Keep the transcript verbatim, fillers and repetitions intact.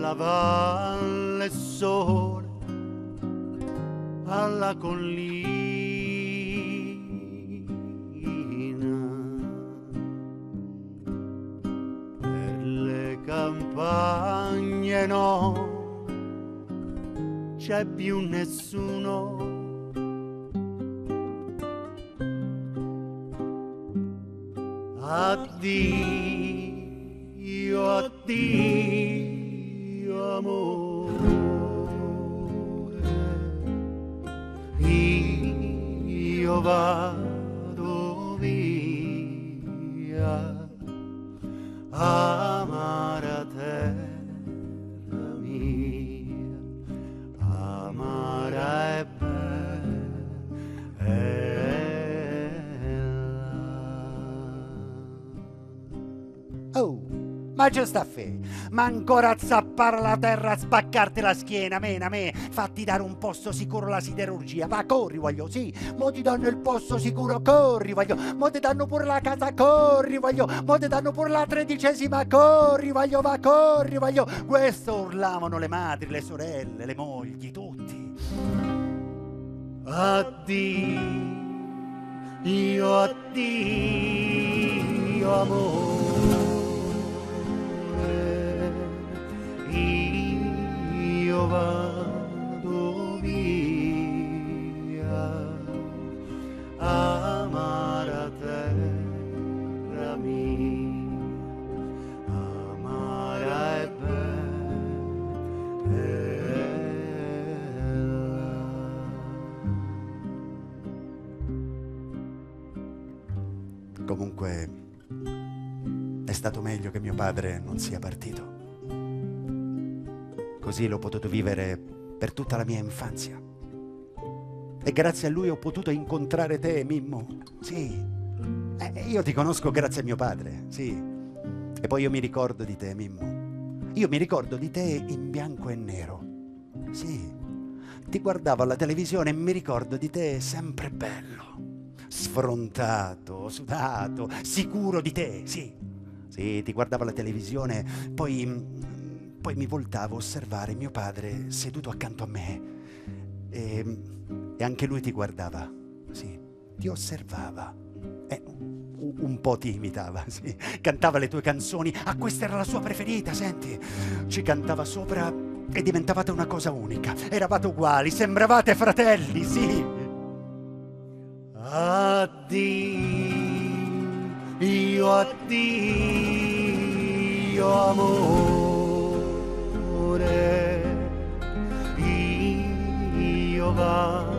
alla valle sole, alla collina, per le campagne no, c'è più nessuno. Addio, addio amore, io vado via, amara terra mia, amara e Oh, ma già sta fe, ma ancora a zappare la terra, a spaccarti la schiena, mena, me, fatti dare un posto sicuro alla siderurgia, va, corri, voglio, sì, mo ti danno il posto sicuro, corri, voglio, mo ti danno pure la casa, corri, voglio, mo ti danno pure la tredicesima, corri, voglio, va, corri, voglio, questo urlavano le madri, le sorelle, le mogli, tutti. Addio, addio amore, io vado via, amara terra mia, amara e bella. Comunque è stato meglio che mio padre non sia partito. Così l'ho potuto vivere per tutta la mia infanzia. E grazie a lui ho potuto incontrare te, Mimmo. Sì, eh, io ti conosco grazie a mio padre, sì. E poi io mi ricordo di te, Mimmo. Io mi ricordo di te in bianco e nero. Sì, ti guardavo alla televisione e mi ricordo di te sempre bello, sfrontato, sudato, sicuro di te, sì. Sì, ti guardavo alla televisione, poi... Poi mi voltavo a osservare mio padre seduto accanto a me e, e anche lui ti guardava, sì, ti osservava e un, un po' ti imitava, sì, cantava le tue canzoni, ah, questa era la sua preferita, senti, ci cantava sopra e diventavate una cosa unica, eravate uguali, sembravate fratelli, sì. Addio, addio amore, io vado